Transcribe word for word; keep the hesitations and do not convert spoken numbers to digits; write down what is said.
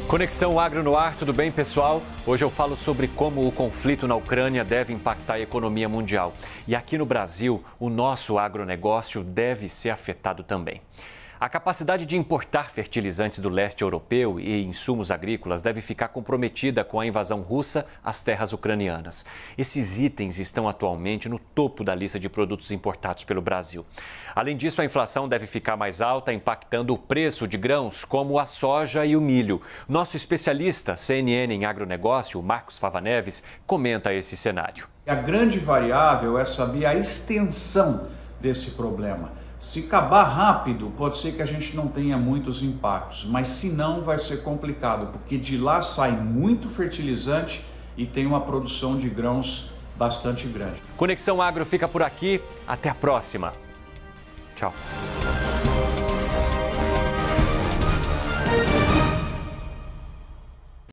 Conexão Agro no Ar, tudo bem, pessoal? Hoje eu falo sobre como o conflito na Ucrânia deve impactar a economia mundial. E aqui no Brasil, o nosso agronegócio deve ser afetado também. A capacidade de importar fertilizantes do leste europeu e insumos agrícolas deve ficar comprometida com a invasão russa às terras ucranianas. Esses itens estão atualmente no topo da lista de produtos importados pelo Brasil. Além disso, a inflação deve ficar mais alta, impactando o preço de grãos como a soja e o milho. Nosso especialista C N N em agronegócio, Marcos Fava Neves, comenta esse cenário. A grande variável é saber a extensão desse problema. Se acabar rápido, pode ser que a gente não tenha muitos impactos, mas se não, vai ser complicado, porque de lá sai muito fertilizante e tem uma produção de grãos bastante grande. Conexão Agro fica por aqui. Até a próxima. Tchau.